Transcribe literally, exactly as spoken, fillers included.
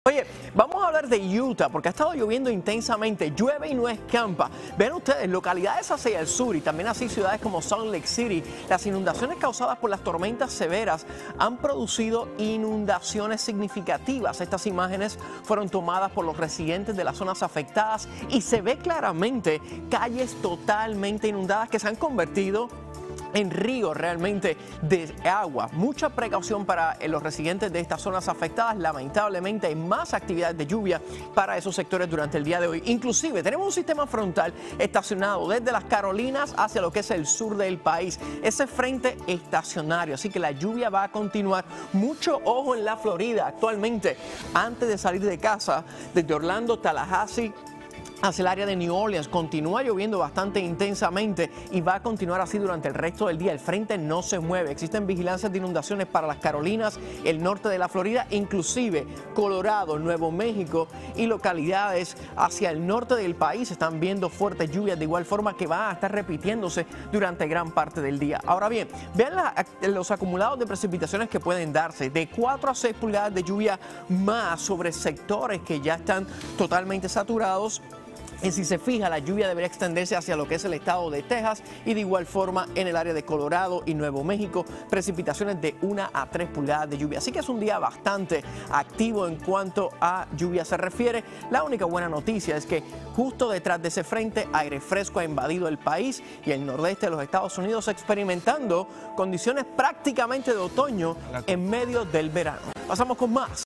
Oye, vamos a hablar de Utah porque ha estado lloviendo intensamente, llueve y no escampa. Ven ustedes, localidades hacia el sur y también así ciudades como Salt Lake City, las inundaciones causadas por las tormentas severas han producido inundaciones significativas. Estas imágenes fueron tomadas por los residentes de las zonas afectadas y se ve claramente calles totalmente inundadas que se han convertido en ríos realmente de agua. Mucha precaución para los residentes de estas zonas afectadas. Lamentablemente hay más actividad de lluvia para esos sectores durante el día de hoy. Inclusive tenemos un sistema frontal estacionado desde las Carolinas hacia lo que es el sur del país. Ese frente estacionario, así que la lluvia va a continuar. Mucho ojo en la Florida actualmente. Antes de salir de casa, desde Orlando, Tallahassee hacia el área de New Orleans, continúa lloviendo bastante intensamente y va a continuar así durante el resto del día. El frente no se mueve. Existen vigilancias de inundaciones para las Carolinas, el norte de la Florida, inclusive Colorado, Nuevo México y localidades hacia el norte del país. Están viendo fuertes lluvias de igual forma que van a estar repitiéndose durante gran parte del día. Ahora bien, vean la, los acumulados de precipitaciones que pueden darse de cuatro a seis pulgadas de lluvia más sobre sectores que ya están totalmente saturados. Y si se fija, la lluvia debería extenderse hacia lo que es el estado de Texas y de igual forma en el área de Colorado y Nuevo México, precipitaciones de una a tres pulgadas de lluvia. Así que es un día bastante activo en cuanto a lluvia se refiere. La única buena noticia es que justo detrás de ese frente, aire fresco ha invadido el país y el nordeste de los Estados Unidos experimentando condiciones prácticamente de otoño en medio del verano. Pasamos con más.